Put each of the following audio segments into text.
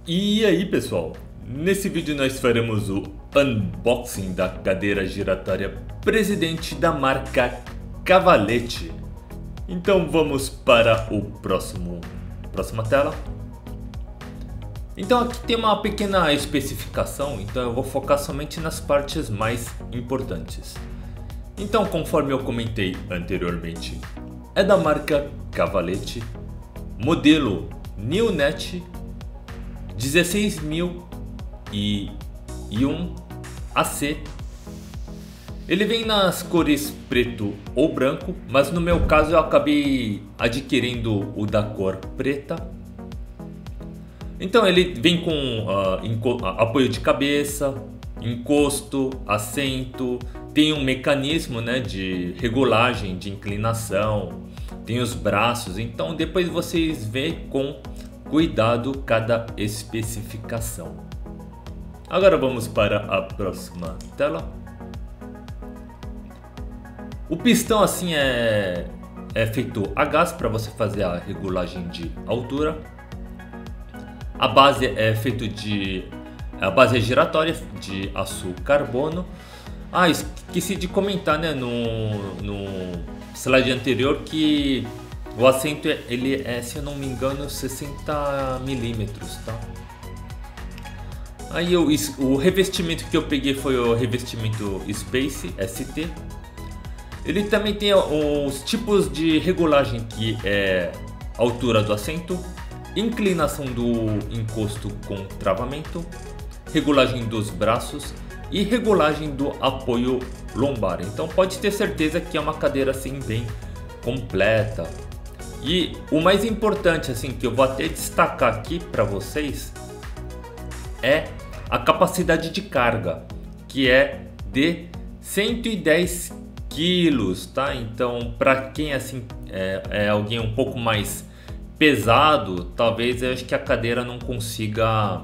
E aí pessoal, nesse vídeo nós faremos o unboxing da cadeira giratória Presidente da marca Cavalete. Então vamos para o próxima tela. Então aqui tem uma pequena especificação, então eu vou focar somente nas partes mais importantes. Então, conforme eu comentei anteriormente, é da marca Cavalete, modelo Neonet 16001 AC. Ele vem nas cores preto ou branco, mas no meu caso eu acabei adquirindo o da cor preta. Então ele vem com apoio de cabeça, encosto, assento, tem um mecanismo, né, de regulagem de inclinação, tem os braços. Então depois vocês veem com cuidado cada especificação. Agora vamos para a próxima tela. O pistão assim é feito a gás para você fazer a regulagem de altura. A base é feito a base é giratória de aço carbono. Esqueci de comentar, né, no slide anterior que o assento ele é, se eu não me engano, 60 milímetros, tá? Aí o revestimento que eu peguei foi o revestimento Space ST. Ele também tem os tipos de regulagem, que é altura do assento, inclinação do encosto com travamento, regulagem dos braços e regulagem do apoio lombar. Então pode ter certeza que é uma cadeira assim bem completa. E o mais importante assim que eu vou até destacar aqui para vocês é a capacidade de carga, que é de 110 quilos, tá? Então para quem assim é alguém um pouco mais pesado, talvez eu acho que a cadeira não consiga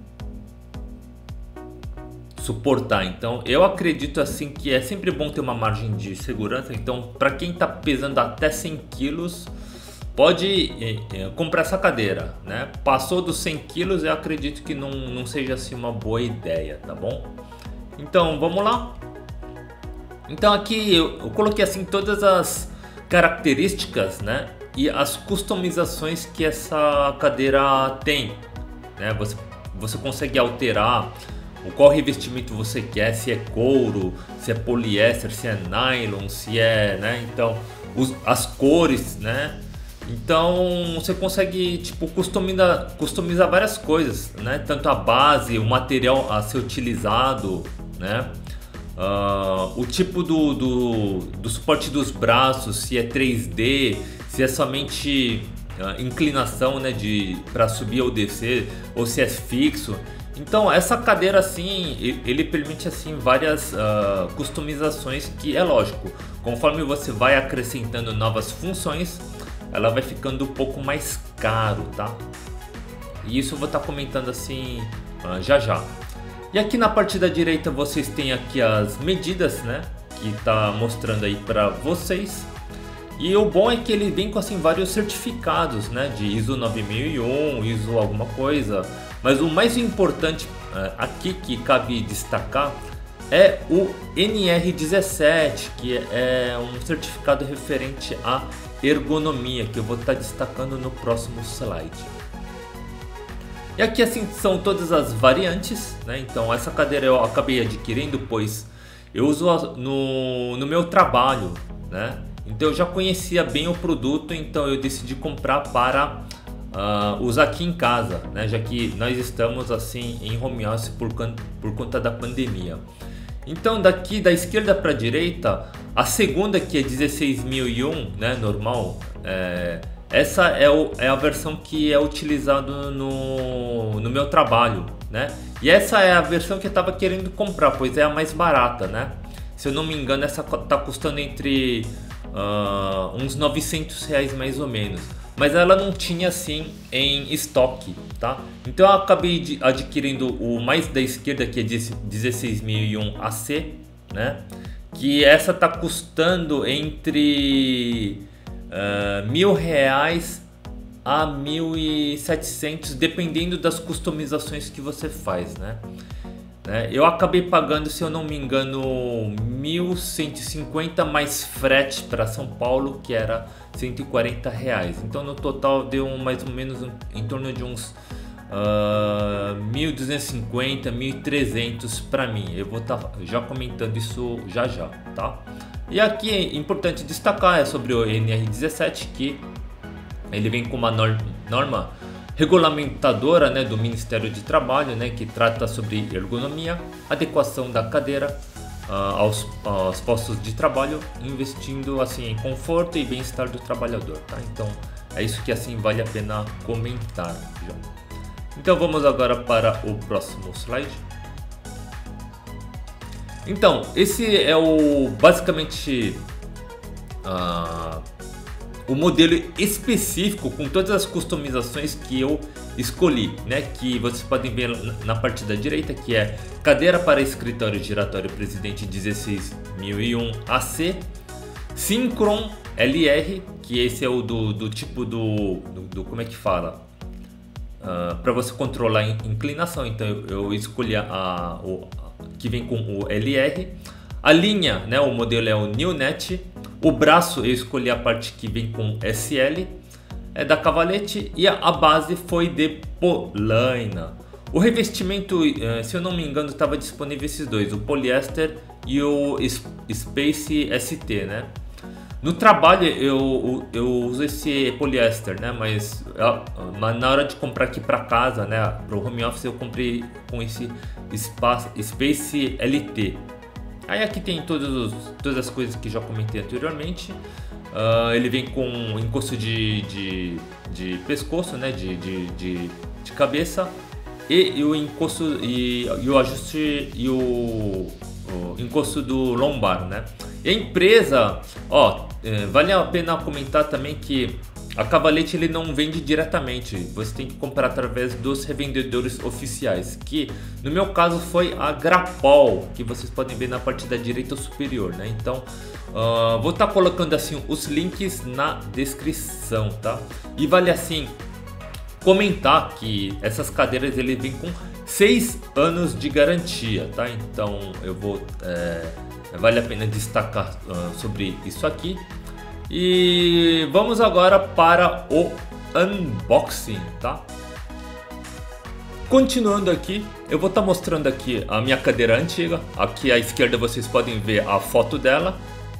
suportar. Então eu acredito assim que é sempre bom ter uma margem de segurança. Então para quem está pesando até 100 quilos pode comprar essa cadeira, né? Passou dos 100 quilos, eu acredito que não seja assim uma boa ideia, tá bom? Então vamos lá. Então aqui eu coloquei assim todas as características, né, e as customizações que essa cadeira tem, né? Você consegue alterar qual revestimento você quer, se é couro, se é poliéster, se é nylon, se é, né? Então as cores, né? Então você consegue tipo customizar várias coisas, né? Tanto a base, o material a ser utilizado, né? O tipo do suporte dos braços, se é 3D, se é somente inclinação, né, para subir ou descer, ou se é fixo. Então essa cadeira assim, ele permite assim várias customizações, que é lógico, conforme você vai acrescentando novas funções, ela vai ficando um pouco mais caro, tá? E isso eu vou estar comentando assim já já. E aqui na parte da direita vocês têm aqui as medidas, né, que tá mostrando aí para vocês. E o bom é que ele vem com assim vários certificados, né, de ISO 9001, ISO alguma coisa. Mas o mais importante aqui que cabe destacar é o NR17, que é um certificado referente à ergonomia, que eu vou estar destacando no próximo slide. E aqui assim são todas as variantes, né? Então essa cadeira eu acabei adquirindo, pois eu uso no meu trabalho, né? Então eu já conhecia bem o produto, então eu decidi comprar para usar aqui em casa, né? Já que nós estamos assim em home office por conta da pandemia. Então daqui da esquerda para a direita, a segunda, que é 16001, né, normal, essa é a versão que é utilizada no meu trabalho, né? E essa é a versão que eu estava querendo comprar, pois é a mais barata, né? Se eu não me engano, essa está custando entre uns R$900 mais ou menos. Mas ela não tinha assim em estoque, tá? Então eu acabei adquirindo o mais da esquerda, que é 16001 AC, né? Que essa tá custando entre R$1.000 a 1.700, dependendo das customizações que você faz, né? Eu acabei pagando, se eu não me engano, 1.150 mais frete para São Paulo, que era R$ 140. Então no total deu mais ou menos em torno de uns 1.250, 1.300 para mim. Eu vou estar já comentando isso já, tá? E aqui é importante destacar sobre o NR17, que ele vem com uma norma regulamentadora, né, do Ministério de Trabalho, né, que trata sobre ergonomia, adequação da cadeira aos postos de trabalho, investindo assim em conforto e bem-estar do trabalhador, tá? Então é isso que assim vale a pena comentar, João. Então vamos agora para o próximo slide. Então esse é basicamente o modelo específico com todas as customizações que eu escolhi, né? Que vocês podem ver na parte da direita, que é cadeira para escritório giratório Presidente 16001 AC, Synchron LR, que esse é o do tipo do como é que fala? Para você controlar a inclinação, então eu escolhi o que vem com o LR. A linha, né? O modelo é o Newnet. O braço eu escolhi a parte que vem com SL, da Cavalete, e a base foi de Polaina. O revestimento, se eu não me engano, estava disponível esses dois, o poliéster e o Space ST, né? No trabalho eu uso esse poliéster, né? Mas na hora de comprar aqui para casa, né? Para o home office eu comprei com esse Space LT. Aí aqui tem todas as coisas que já comentei anteriormente. Ele vem com encosto de pescoço, né? De cabeça, e o encosto e o ajuste e o encosto do lombar, né? E a empresa, vale a pena comentar também que a Cavalete ele não vende diretamente, você tem que comprar através dos revendedores oficiais, que no meu caso foi a Grapol, que vocês podem ver na parte da direita superior, né? Então vou estar colocando assim os links na descrição, tá? E vale assim comentar que essas cadeiras ele vem com 6 anos de garantia, tá? Então eu vou vale a pena destacar sobre isso aqui. E vamos agora para o unboxing, tá? Continuando aqui, eu vou estar mostrando aqui a minha cadeira antiga. Aqui à esquerda vocês podem ver a foto dela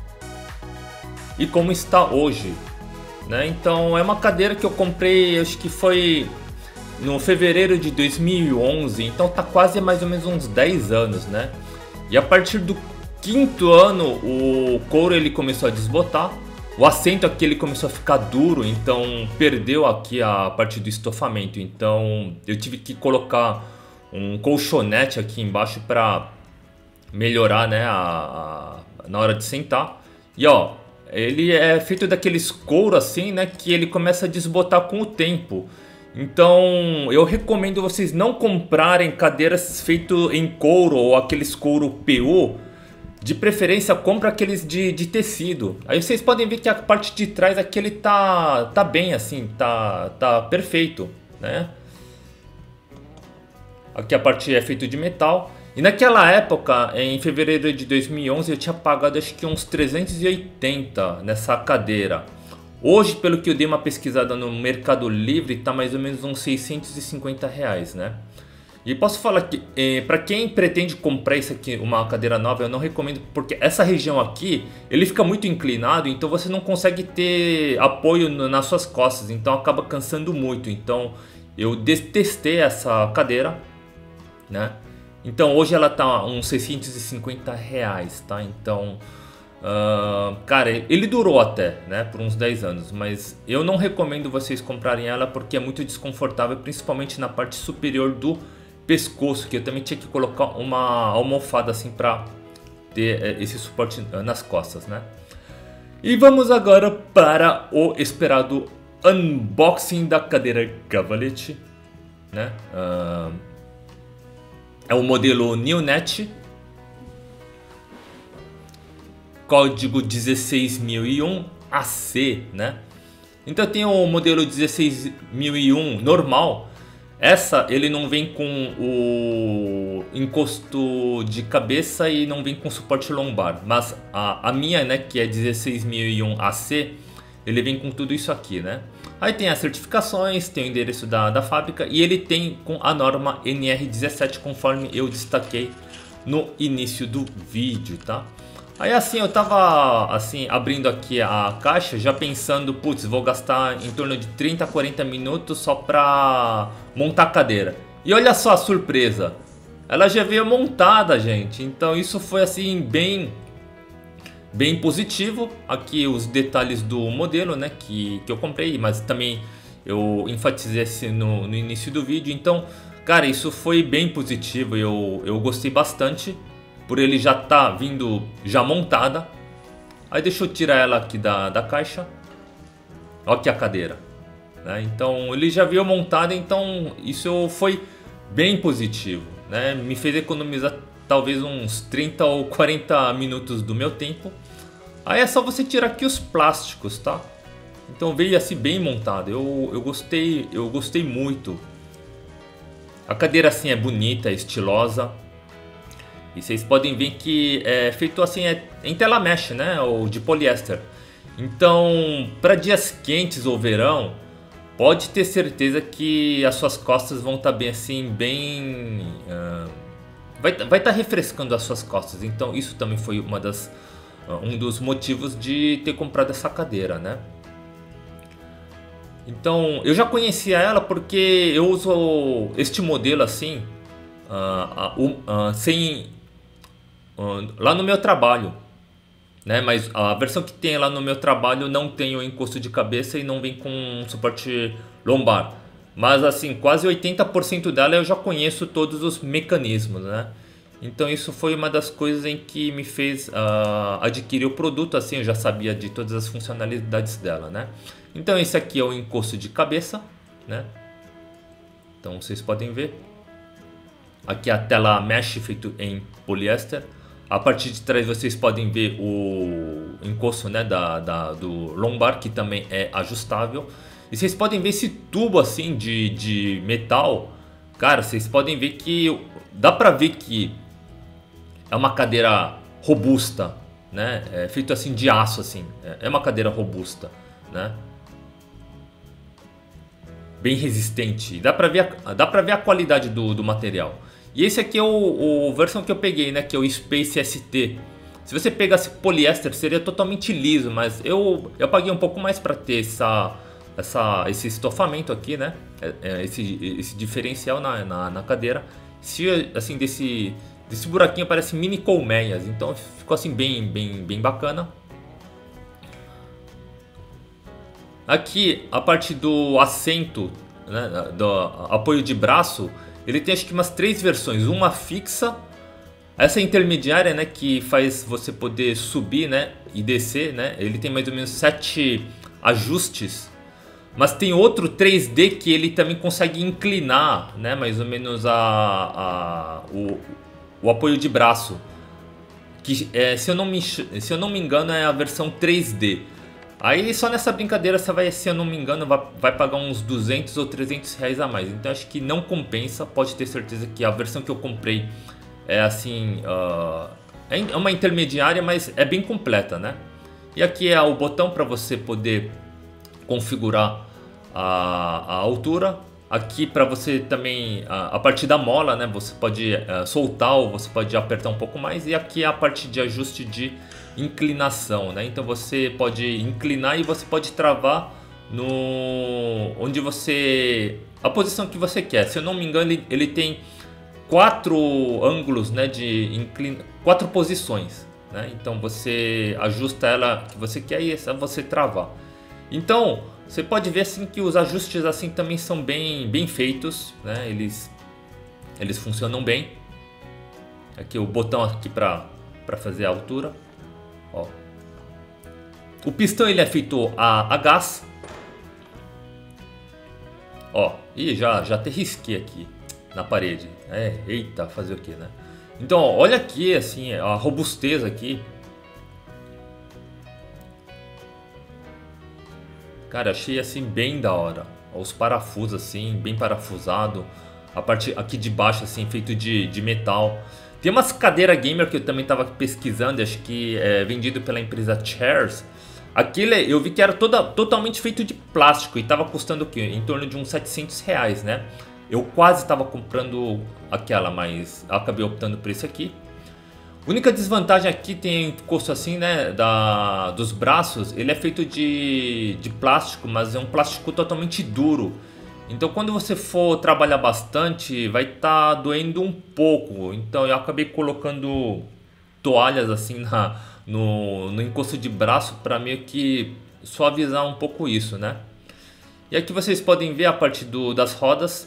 e como está hoje, né? Então é uma cadeira que eu comprei, acho que foi no fevereiro de 2011, então tá quase mais ou menos uns 10 anos, né? E a partir do 5º ano o couro ele começou a desbotar. O assento aqui ele começou a ficar duro, então perdeu aqui a parte do estofamento. Então eu tive que colocar um colchonete aqui embaixo para melhorar, né, na hora de sentar. E ele é feito daqueles couro assim, né, que ele começa a desbotar com o tempo. Então eu recomendo vocês não comprarem cadeiras feitas em couro ou aqueles couro PU. De preferência, compra aqueles de tecido. Aí vocês podem ver que a parte de trás aqui ele tá bem assim, tá perfeito, né? Aqui a parte é feita de metal. E naquela época, em fevereiro de 2011, eu tinha pagado acho que uns 380 nessa cadeira. Hoje, pelo que eu dei uma pesquisada no Mercado Livre, tá mais ou menos uns R$ 650, né? E posso falar que para quem pretende comprar isso aqui, uma cadeira nova, eu não recomendo, porque essa região aqui ele fica muito inclinado, então você não consegue ter apoio nas suas costas, então acaba cansando muito. Então eu detestei essa cadeira, né? Então hoje ela tá uns R$ 650, tá? Então cara, ele durou até, né, por uns 10 anos, mas eu não recomendo vocês comprarem ela porque é muito desconfortável, principalmente na parte superior do pescoço, que eu também tinha que colocar uma almofada assim para ter esse suporte nas costas, né? E vamos agora para o esperado unboxing da cadeira Cavalete, né? É o modelo Newnet, código 16001 AC, né? Então tem o modelo 16001 normal. Essa ele não vem com o encosto de cabeça e não vem com suporte lombar. Mas a minha, né, que é 16001 AC, ele vem com tudo isso aqui, né? Aí tem as certificações, tem o endereço da fábrica e ele tem com a norma NR17, conforme eu destaquei no início do vídeo, tá? Aí assim, eu tava assim, abrindo aqui a caixa, já pensando, putz, vou gastar em torno de 30 a 40 minutos só pra montar a cadeira. E olha só a surpresa, ela já veio montada, gente. Então isso foi assim, bem positivo. Aqui os detalhes do modelo, né, que eu comprei, mas também eu enfatizei assim no início do vídeo. Então, cara, isso foi bem positivo, eu gostei bastante. Por ele já tá vindo já montada. Aí deixa eu tirar ela aqui da caixa. Olha aqui a cadeira, né? Então ele já veio montada, então isso foi bem positivo, né? Me fez economizar talvez uns 30 ou 40 minutos do meu tempo. Aí é só você tirar aqui os plásticos, tá? Então veio assim bem montado. Eu gostei muito. A cadeira assim é bonita, é estilosa. E vocês podem ver que é feito assim em tela mesh, né, ou de poliéster. Então, para dias quentes ou verão, pode ter certeza que as suas costas vão estar bem assim, vai estar refrescando as suas costas. Então, isso também foi um dos motivos de ter comprado essa cadeira, né? Então, eu já conhecia ela porque eu uso este modelo assim, lá no meu trabalho, né? Mas a versão que tem lá no meu trabalho não tem o encosto de cabeça e não vem com suporte lombar. Mas assim, quase 80% dela eu já conheço todos os mecanismos, né? Então isso foi uma das coisas em que me fez adquirir o produto. Assim, eu já sabia de todas as funcionalidades dela, né? Então esse aqui é o encosto de cabeça, né? Então vocês podem ver. Aqui a tela mesh feito em poliéster. A partir de trás vocês podem ver o encosto, né, do lombar, que também é ajustável. E vocês podem ver esse tubo assim de metal. Cara, vocês podem ver que dá pra ver que é uma cadeira robusta, né? É feito assim de aço assim. É uma cadeira robusta, né? Bem resistente. Dá pra ver a qualidade do material. E esse aqui é o versão que eu peguei, né? Que é o Space ST. Se você pegasse poliéster seria totalmente liso, mas eu paguei um pouco mais para ter esse estofamento aqui, né? Esse diferencial na cadeira. Assim, desse buraquinho parece mini colmeias, então ficou assim bem bacana. Aqui a parte do assento, né, do apoio de braço, ele tem acho que umas 3 versões, uma fixa, essa intermediária, né, que faz você poder subir, né, e descer, né, ele tem mais ou menos 7 ajustes, mas tem outro 3D que ele também consegue inclinar, né, mais ou menos o apoio de braço, que se eu não me engano é a versão 3D. Aí só nessa brincadeira você vai, se eu não me engano, vai pagar uns 200 ou 300 reais a mais. Então acho que não compensa, pode ter certeza que a versão que eu comprei é assim, é uma intermediária, mas é bem completa, né? E aqui é o botão para você poder configurar a altura. Aqui para você também, a partir da mola, né? Você pode soltar ou você pode apertar um pouco mais. E aqui é a parte de ajuste de inclinação, né? Então você pode inclinar e você pode travar a posição que você quer. Se eu não me engano, ele tem 4 ângulos, né, 4 posições, né? Então você ajusta ela que você quer e é só você travar. Então você pode ver assim que os ajustes assim também são bem feitos, né? Eles funcionam bem. Aqui o botão aqui para fazer a altura. Ó. O pistão ele é feito a gás. Ó, e já até risquei aqui na parede. Eita, fazer o que, né? Então, ó, olha aqui assim a robustez aqui. Cara, achei assim bem da hora. Os parafusos assim, bem parafusado. A parte aqui de baixo assim, feito de metal. Tem umas cadeiras gamer que eu também tava pesquisando, acho que é vendido pela empresa Chairs. Aquilo eu vi que era totalmente feito de plástico e tava custando o quê? Em torno de uns R$ 700, né? Eu quase tava comprando aquela, mas acabei optando por esse aqui. Única desvantagem aqui tem encosto assim, né, dos braços, ele é feito de plástico, mas é um plástico totalmente duro. Então quando você for trabalhar bastante, vai estar doendo um pouco. Então eu acabei colocando toalhas assim no encosto de braço para meio que suavizar um pouco isso, né? E aqui vocês podem ver a parte das rodas.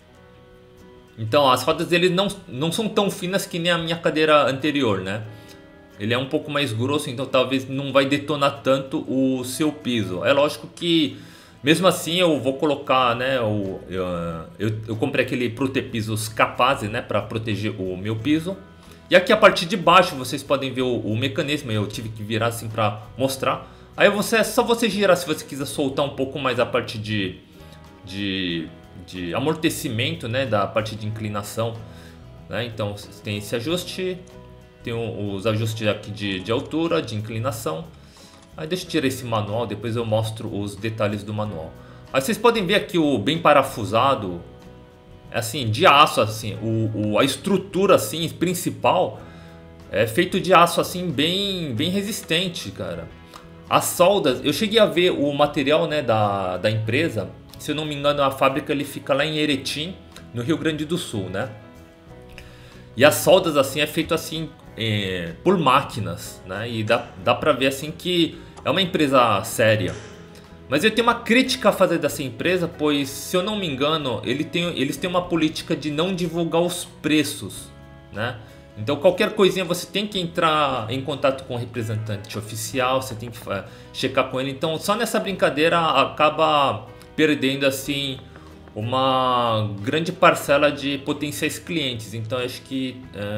Então as rodas dele não são tão finas que nem a minha cadeira anterior, né? Ele é um pouco mais grosso, então talvez não vai detonar tanto o seu piso. É lógico que mesmo assim eu vou colocar, né? Eu comprei aquele protepisos capazes, né? Para proteger o meu piso. E aqui a parte de baixo vocês podem ver o mecanismo. Eu tive que virar assim para mostrar. Aí é só você girar se você quiser soltar um pouco mais a parte de amortecimento, né, da parte de inclinação, né? Então tem esse ajuste, tem os ajustes aqui de altura, de inclinação. Aí deixa eu tirar esse manual, depois eu mostro os detalhes do manual. Aí vocês podem ver aqui o bem parafusado, assim, de aço, assim, a estrutura assim principal é feito de aço assim bem resistente, cara. As soldas, eu cheguei a ver o material, né, da empresa. Se eu não me engano, a fábrica ele fica lá em Eretim, no Rio Grande do Sul, né? E as soldas assim é feito assim por máquinas, né? E dá pra ver assim que é uma empresa séria. Mas eu tenho uma crítica a fazer dessa empresa, pois se eu não me engano, eles têm uma política de não divulgar os preços, né? Então qualquer coisinha você tem que entrar em contato com o representante oficial, você tem que checar com ele. Então só nessa brincadeira acaba perdendo assim uma grande parcela de potenciais clientes. Então acho que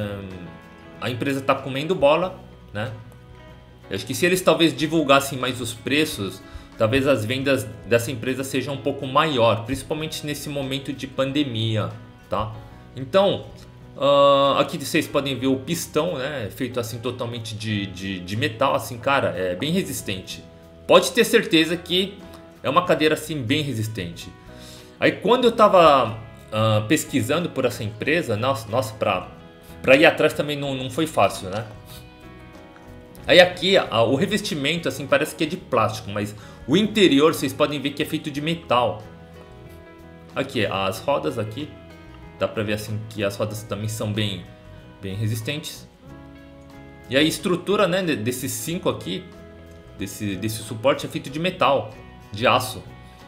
a empresa está comendo bola, né? Eu acho que se eles talvez divulgassem mais os preços, talvez as vendas dessa empresa sejam um pouco maior, principalmente nesse momento de pandemia, tá? Então aqui vocês podem ver o pistão, né? Feito assim totalmente de metal, assim, cara, é bem resistente. Pode ter certeza que é uma cadeira assim bem resistente. Aí quando eu tava pesquisando por essa empresa, nossa, pra ir atrás também não foi fácil, né? Aí aqui o revestimento assim parece que é de plástico, mas o interior vocês podem ver que é feito de metal. Aqui as rodas aqui, dá pra ver assim que as rodas também são bem resistentes. E a estrutura, né, desses 5 aqui, desse suporte é feito de metal, de aço.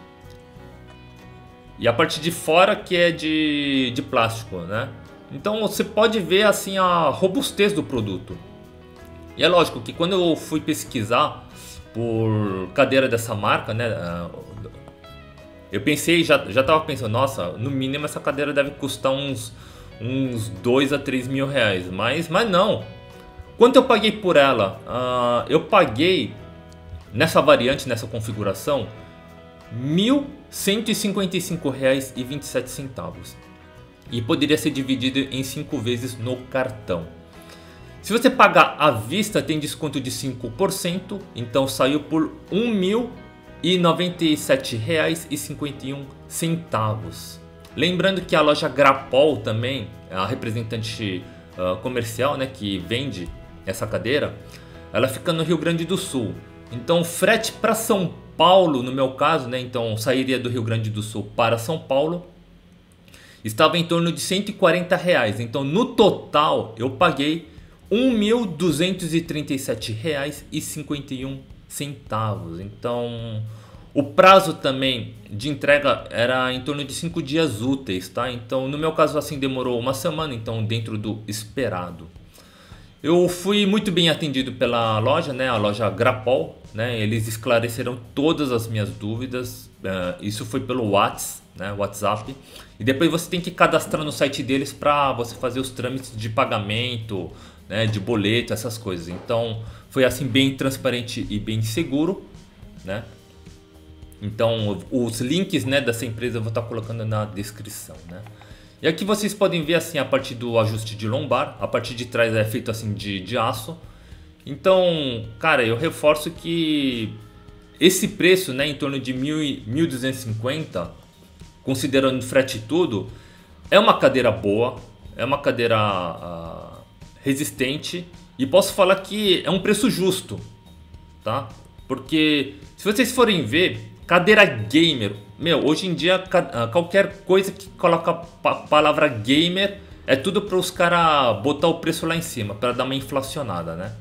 E a parte de fora que é de plástico, né? Então você pode ver assim a robustez do produto. E é lógico que quando eu fui pesquisar por cadeira dessa marca, né? Eu pensei, já tava pensando, nossa, no mínimo essa cadeira deve custar uns 2 a 3 mil reais. Mas não. Quanto eu paguei por ela? Eu paguei nessa variante, nessa configuração, R$ 1.155,27. E poderia ser dividido em 5 vezes no cartão. Se você pagar à vista, tem desconto de 5%, então saiu por R$ 1.097,51. Lembrando que a loja Grapol também, a representante comercial, né, que vende essa cadeira, ela fica no Rio Grande do Sul. Então frete para São Paulo, no meu caso, né, então sairia do Rio Grande do Sul para São Paulo, estava em torno de R$ 140. Então no total eu paguei R$ 1.237,51. Então o prazo também de entrega era em torno de 5 dias úteis, tá? Então no meu caso assim demorou uma semana, então dentro do esperado. Eu fui muito bem atendido pela loja, né? A loja Grapol, né? Eles esclareceram todas as minhas dúvidas. Isso foi pelo WhatsApp. E depois você tem que cadastrar no site deles para você fazer os trâmites de pagamento, né? De boleto, essas coisas. Então foi assim bem transparente e bem seguro, né? Então os links, né, dessa empresa eu vou estar colocando na descrição, né? E aqui vocês podem ver assim a parte do ajuste de lombar, a parte de trás é feito assim de aço. Então, cara, eu reforço que esse preço, né, em torno de 1.250, considerando frete e tudo, é uma cadeira boa, é uma cadeira resistente e posso falar que é um preço justo, tá? Porque se vocês forem ver, cadeira gamer, meu, hoje em dia qualquer coisa que coloca a palavra gamer é tudo para os caras botar o preço lá em cima, para dar uma inflacionada, né?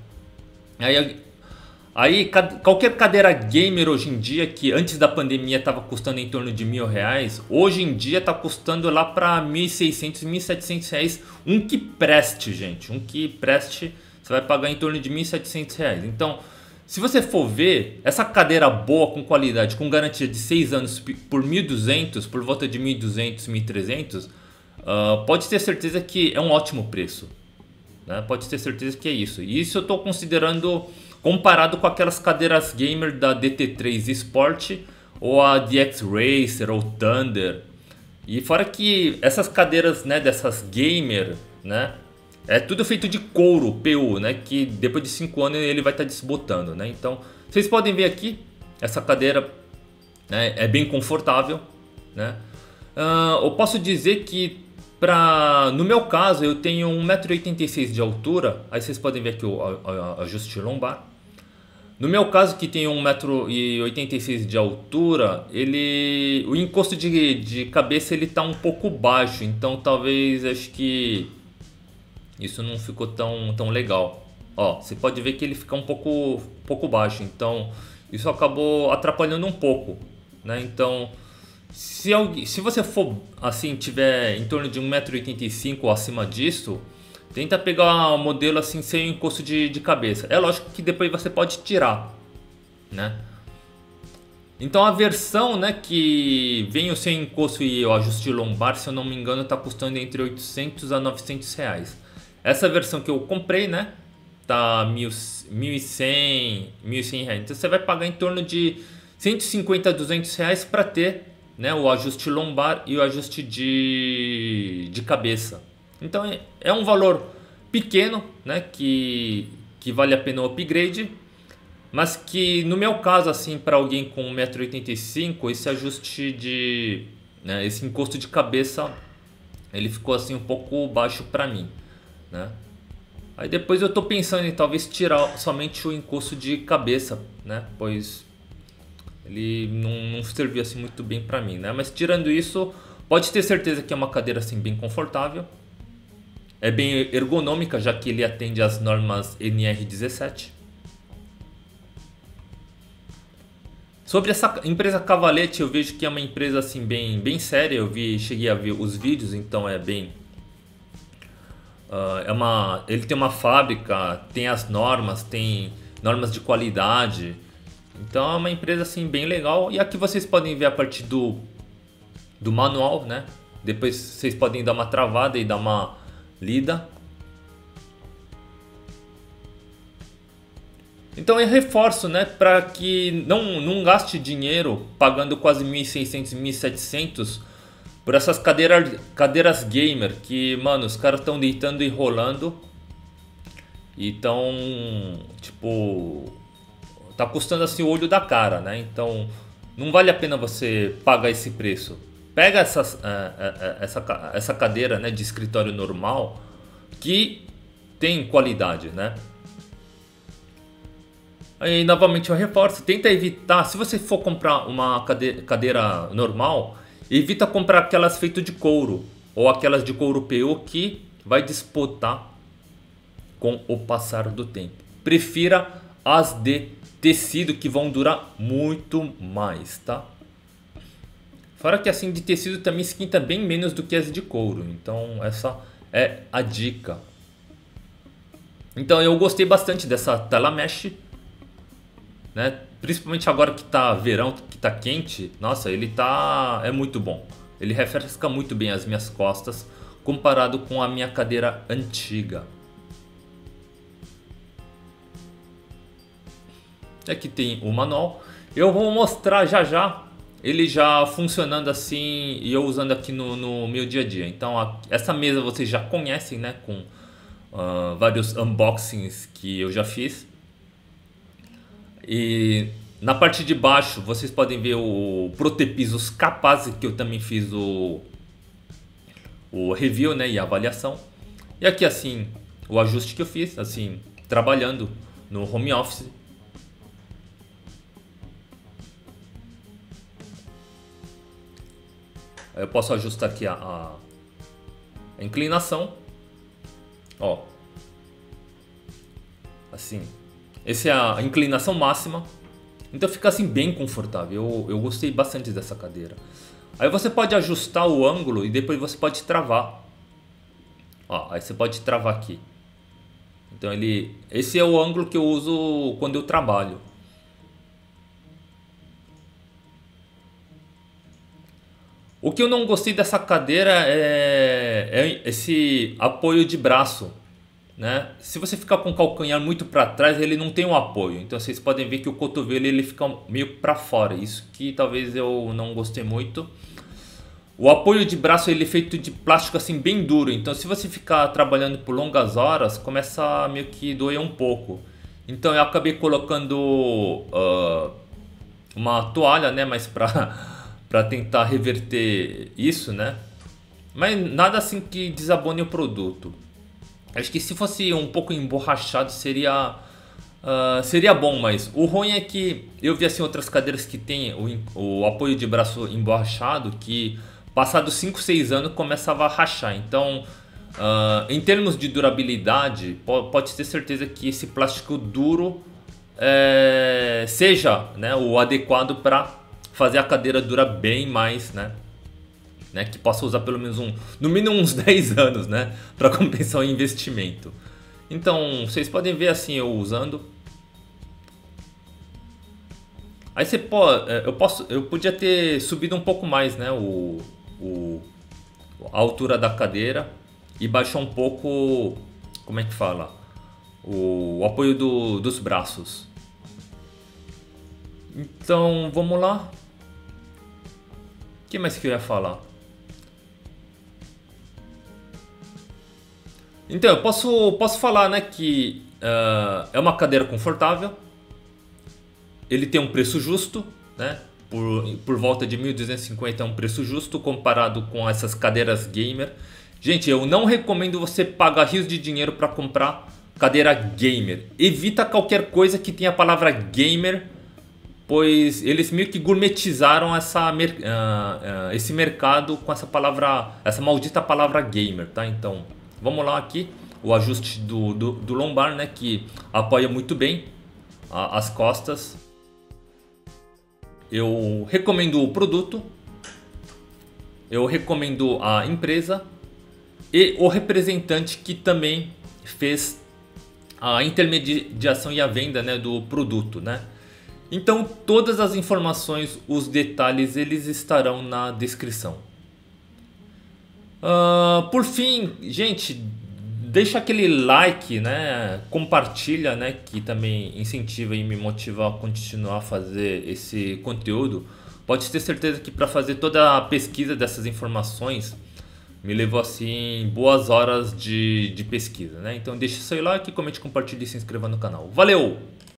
Aí qualquer cadeira gamer hoje em dia, que antes da pandemia estava custando em torno de R$ 1.000, hoje em dia está custando lá para R$ 1.600, R$ 1.700. Um que preste, gente, um que preste, você vai pagar em torno de R$ 1.700. Então, se você for ver, essa cadeira boa, com qualidade, com garantia de 6 anos por 1.200, por volta de 1.200, 1.300, pode ter certeza que é um ótimo preço, né? Pode ter certeza que é isso. E isso eu estou considerando comparado com aquelas cadeiras gamer da DT3 Sport ou a DX Racer ou Thunder. E fora que essas cadeiras, né, dessas gamer, né, é tudo feito de couro PU, né, que depois de 5 anos ele vai estar desbotando, né? Então vocês podem ver aqui, essa cadeira, né, é bem confortável, né? Eu posso dizer que no meu caso eu tenho 1,86 m de altura. Aí vocês podem ver aqui o ajuste lombar. No meu caso, que tem 1,86 m de altura, o encosto de cabeça ele tá um pouco baixo. Então talvez, acho que isso não ficou tão legal. Ó, você pode ver que ele fica um pouco baixo. Então isso acabou atrapalhando um pouco, né? Então se você for assim, tiver em torno de 1,85 m ou acima disso, tenta pegar um modelo assim sem encosto de cabeça. É lógico que depois você pode tirar, né? Então a versão, né, que vem o sem encosto e o ajuste lombar, se eu não me engano, está custando entre 800 a 900 reais. Essa versão que eu comprei, né, tá 1.100 reais. Então você vai pagar em torno de 150 a 200 reais para ter, né, o ajuste lombar e o ajuste de cabeça. Então é um valor pequeno, né, que vale a pena o upgrade, mas que no meu caso, assim, para alguém com 1,85 m, esse ajuste né, esse encosto de cabeça, ele ficou assim um pouco baixo para mim, né? Aí depois eu tô pensando em talvez tirar somente o encosto de cabeça, né, pois ele não serviu assim muito bem para mim, né? Mas tirando isso, pode ter certeza que é uma cadeira assim bem confortável. É bem ergonômica, já que ele atende às normas NR17. Sobre essa empresa Cavalete, eu vejo que é uma empresa assim bem séria. Cheguei a ver os vídeos, então é bem... ele tem uma fábrica, tem as normas, tem normas de qualidade. Então é uma empresa assim bem legal. E aqui vocês podem ver a parte do manual, né? Depois vocês podem dar uma travada e dar uma lida. Então eu reforço, né, para que não gaste dinheiro pagando quase 1.600, 1.700 por essas cadeiras gamer que, mano, os caras estão deitando e rolando e estão, tipo, tá custando assim o olho da cara, né? Então não vale a pena você pagar esse preço. Pega essa cadeira, né, de escritório normal que tem qualidade, né? Aí novamente eu reforço, tenta evitar, se você for comprar uma cadeira normal, evita comprar aquelas feitas de couro ou aquelas de couro PU que vai desbotar com o passar do tempo. Prefira as de tecido que vão durar muito mais, tá? Fora que assim de tecido também esquenta bem menos do que as de couro, então essa é a dica. Então eu gostei bastante dessa tela mesh, né? Principalmente agora que tá verão, que tá quente. Nossa, ele é muito bom. Ele refresca muito bem as minhas costas comparado com a minha cadeira antiga. Aqui tem o manual. Eu vou mostrar já ele já funcionando assim e eu usando aqui no meu dia a dia. Então essa mesa vocês já conhecem, né? Com vários unboxings que eu já fiz. E na parte de baixo vocês podem ver o Protepisos Capaz, que eu também fiz o review, né, e a avaliação. E aqui assim o ajuste que eu fiz, assim, trabalhando no home office. Eu posso ajustar aqui a inclinação, ó, assim, essa é a inclinação máxima, então fica assim bem confortável. Eu gostei bastante dessa cadeira. Aí você pode ajustar o ângulo e depois você pode travar, ó, aí você pode travar aqui. Então esse é o ângulo que eu uso quando eu trabalho. O que eu não gostei dessa cadeira é esse apoio de braço, né? Se você ficar com o calcanhar muito para trás, ele não tem um apoio. Então vocês podem ver que o cotovelo ele fica meio para fora. Isso que talvez eu não gostei muito. O apoio de braço ele é feito de plástico assim bem duro. Então se você ficar trabalhando por longas horas, começa a meio que doer um pouco. Então eu acabei colocando uma toalha, né? Mas para tentar reverter isso, né? Mas nada assim que desabone o produto. Acho que se fosse um pouco emborrachado seria bom, mas o ruim é que eu vi assim outras cadeiras que tem o apoio de braço emborrachado que passados 5, 6 anos começava a rachar. Então, em termos de durabilidade, pode ter certeza que esse plástico duro seja, né, o adequado para fazer a cadeira durar bem mais, né? Que possa usar pelo menos no mínimo uns 10 anos, né? Para compensar o investimento. Então, vocês podem ver assim eu usando. Aí você pode, eu podia ter subido um pouco mais, né? A altura da cadeira e baixar um pouco, como é que fala? O apoio dos braços. Então, vamos lá. O que mais que eu ia falar? Então, eu posso falar, né, que é uma cadeira confortável. Ele tem um preço justo, né? Por volta de 1.250 é um preço justo comparado com essas cadeiras gamer. Gente, eu não recomendo você pagar rios de dinheiro para comprar cadeira gamer. Evita qualquer coisa que tenha a palavra gamer, pois eles meio que gourmetizaram esse mercado com essa maldita palavra gamer, tá? Então, vamos lá aqui, o ajuste do lombar, né, que apoia muito bem as costas. Eu recomendo o produto, eu recomendo a empresa e o representante que também fez a intermediação e a venda, né, do produto, né? Então todas as informações, os detalhes, eles estarão na descrição. Por fim, gente, deixa aquele like, né? Compartilha, né? Que também incentiva e me motiva a continuar a fazer esse conteúdo. Pode ter certeza que para fazer toda a pesquisa dessas informações me levou assim boas horas de pesquisa, né? Então deixa seu like, comente, compartilhe e se inscreva no canal. Valeu!